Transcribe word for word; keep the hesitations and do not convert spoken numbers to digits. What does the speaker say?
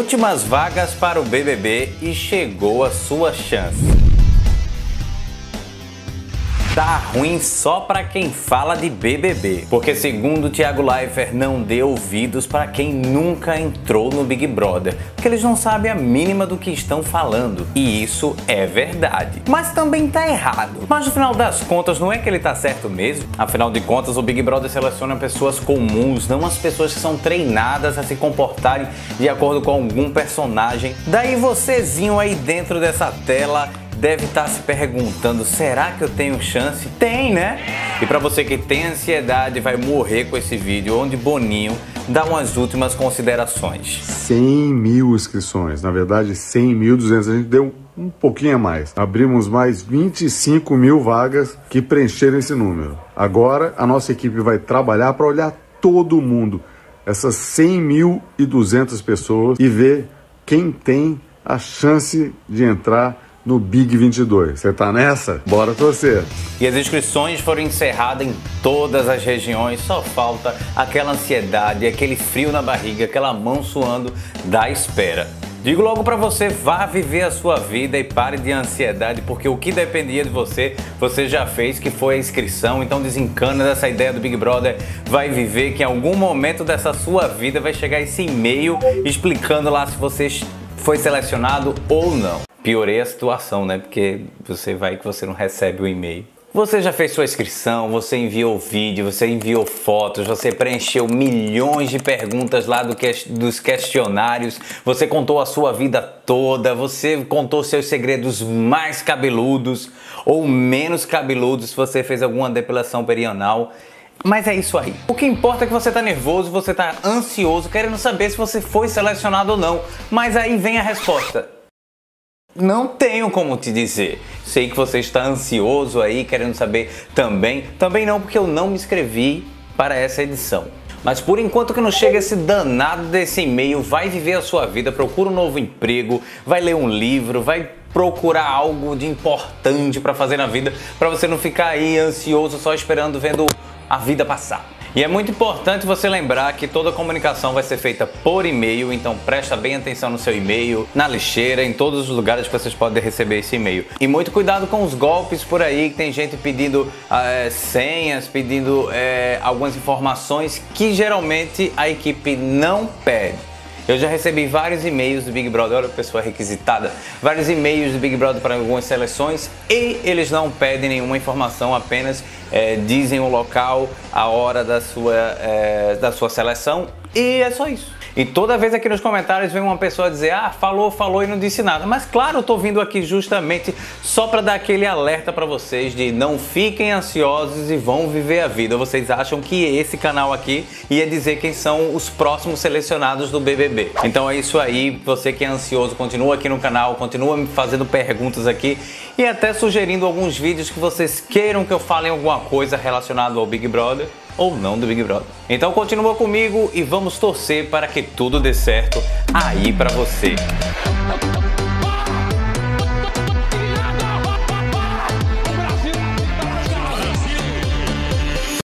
Últimas vagas para o B B B e chegou a sua chance. Tá ruim só para quem fala de B B B, porque segundo Thiago Leifert não dê ouvidos para quem nunca entrou no Big Brother, porque eles não sabem a mínima do que estão falando, e isso é verdade. Mas também tá errado. Mas no final das contas não é que ele tá certo mesmo? Afinal de contas o Big Brother seleciona pessoas comuns, não as pessoas que são treinadas a se comportarem de acordo com algum personagem. Daí vocêzinho aí dentro dessa tela deve estar se perguntando, será que eu tenho chance? Tem, né? E para você que tem ansiedade, vai morrer com esse vídeo, onde Boninho dá umas últimas considerações. cem mil inscrições, na verdade cem mil e duzentos, a gente deu um pouquinho a mais. Abrimos mais vinte e cinco mil vagas que preencheram esse número. Agora a nossa equipe vai trabalhar para olhar todo mundo, essas cem mil e duzentas pessoas, e ver quem tem a chance de entrar no Big vinte e dois. Você tá nessa? Bora torcer! E as inscrições foram encerradas em todas as regiões, só falta aquela ansiedade, aquele frio na barriga, aquela mão suando da espera. Digo logo pra você, vá viver a sua vida e pare de ansiedade, porque o que dependia de você, você já fez, que foi a inscrição. Então desencana dessa ideia do Big Brother, vai viver que em algum momento dessa sua vida vai chegar esse e-mail explicando lá se você foi selecionado ou não. Piorei a situação, né? Porque você vai que você não recebe o e-mail. Você já fez sua inscrição, você enviou vídeo, você enviou fotos, você preencheu milhões de perguntas lá do que, dos questionários, você contou a sua vida toda, você contou seus segredos mais cabeludos ou menos cabeludos, se você fez alguma depilação perianal. Mas é isso aí. O que importa é que você tá nervoso, você tá ansioso, querendo saber se você foi selecionado ou não. Mas aí vem a resposta. Não tenho como te dizer. Sei que você está ansioso aí, querendo saber também. Também não, porque eu não me inscrevi para essa edição. Mas por enquanto que não chega esse danado desse e-mail, vai viver a sua vida, procura um novo emprego, vai ler um livro, vai procurar algo de importante para fazer na vida, para você não ficar aí ansioso só esperando, vendo a vida passar. E é muito importante você lembrar que toda a comunicação vai ser feita por e-mail, então presta bem atenção no seu e-mail, na lixeira, em todos os lugares que vocês podem receber esse e-mail. E muito cuidado com os golpes por aí, que tem gente pedindo é, senhas, pedindo é, algumas informações que geralmente a equipe não pede. Eu já recebi vários e-mails do Big Brother, olha a pessoa requisitada, vários e-mails do Big Brother para algumas seleções e eles não pedem nenhuma informação, apenas é, dizem o local, a hora da sua, é, da sua seleção e é só isso. E toda vez aqui nos comentários vem uma pessoa dizer, ah, falou, falou e não disse nada. Mas claro, eu tô vindo aqui justamente só para dar aquele alerta para vocês de não fiquem ansiosos e vão viver a vida. Vocês acham que esse canal aqui ia dizer quem são os próximos selecionados do B B B. Então é isso aí, você que é ansioso, continua aqui no canal, continua me fazendo perguntas aqui e até sugerindo alguns vídeos que vocês queiram que eu fale alguma coisa relacionada ao Big Brother ou não do Big Brother. Então continua comigo e vamos torcer para que tudo dê certo aí para você.